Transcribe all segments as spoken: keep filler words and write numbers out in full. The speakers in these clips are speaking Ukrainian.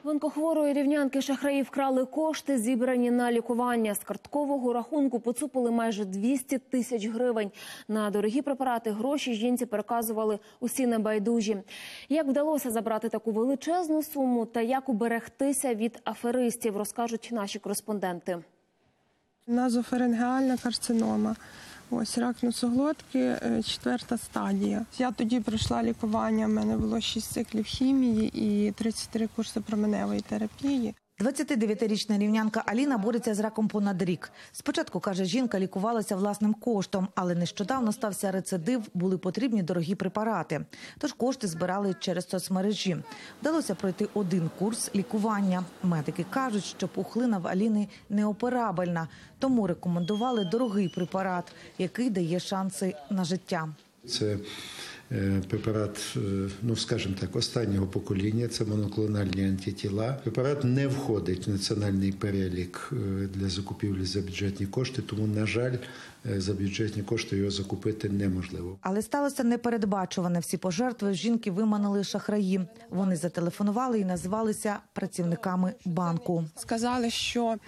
В онкохворої рівнянки шахраї вкрали кошти, зібрані на лікування. З карткового рахунку поцупили майже двісті тисяч гривень. На дорогі препарати гроші жінці переказували усі небайдужі. Як вдалося забрати таку величезну суму та як уберегтися від аферистів, розкажуть наші кореспонденти. Назофарингеальна карцинома. Ось рак носоглотки, четверта стадія. Я тоді пройшла лікування, в мене було шість циклів хімії і тридцять три курси променевої терапії. двадцятидев'ятирічна рівнянка Аліна бореться з раком понад рік. Спочатку, каже, жінка лікувалася власним коштом, але нещодавно стався рецидив, були потрібні дорогі препарати. Тож кошти збирали через соцмережі. Вдалося пройти один курс лікування. Медики кажуть, що пухлина в Аліни неоперабельна, тому рекомендували дорогий препарат, який дає шанси на життя. Це препарат, ну скажімо так, останнього покоління, це моноклональні антитіла. Препарат не входить в національний перелік для закупівлі за бюджетні кошти, тому, на жаль, за бюджетні кошти його закупити неможливо. Але сталося непередбачуване. Всі пожертви жінки виманили шахраї. Вони зателефонували і назвалися працівниками банку. Сказали, що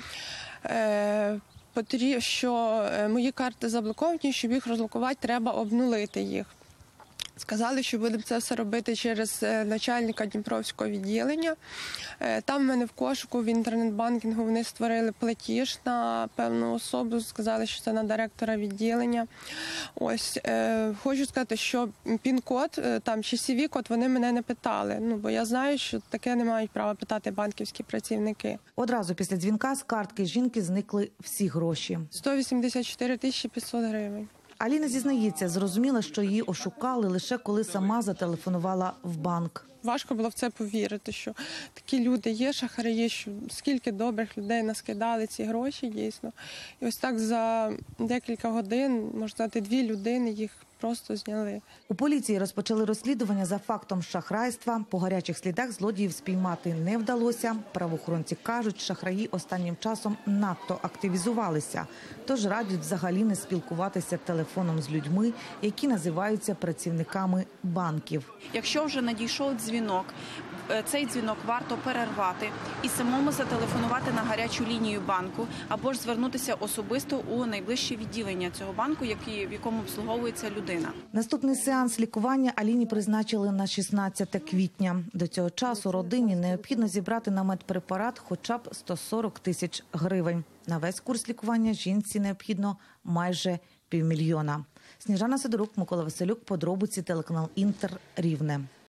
е, потрібно, що мої карти заблоковані, щоб їх розблокувати, треба обнулити їх. Сказали, що будемо це все робити через начальника Дніпровського відділення. Там в мене в кошику в інтернет-банкінгу вони створили платіж на певну особу, сказали, що це на директора відділення. Ось, е, хочу сказати, що пін-код там, чи сі ві-код вони мене не питали, ну, бо я знаю, що таке не мають права питати банківські працівники. Одразу після дзвінка з картки жінки зникли всі гроші. сто вісімдесят чотири тисячі п'ятсот гривень. Аліна зізнається, зрозуміла, що її ошукали лише коли сама зателефонувала в банк. Важко було в це повірити, що такі люди є, шахраї, що скільки добрих людей наскидали ці гроші, дійсно. І ось так за декілька годин, можна сказати, дві людини їх просто зняли. У поліції розпочали розслідування за фактом шахрайства. По гарячих слідах злодіїв спіймати не вдалося. Правоохоронці кажуть, шахраї останнім часом надто активізувалися. Тож радять взагалі не спілкуватися телефоном з людьми, які називаються працівниками банків. Якщо вже надійшов дзвінок, цей дзвінок варто перервати і самому зателефонувати на гарячу лінію банку або ж звернутися особисто у найближче відділення цього банку, в якому обслуговується людина. Наступний сеанс лікування Аліні призначили на шістнадцяте квітня. До цього часу родині необхідно зібрати на медпрепарат хоча б сто сорок тисяч гривень. На весь курс лікування жінці необхідно майже півмільйона. Сніжана Сидорук, Микола Василюк, подробиці, телеканал Інтер, Рівне.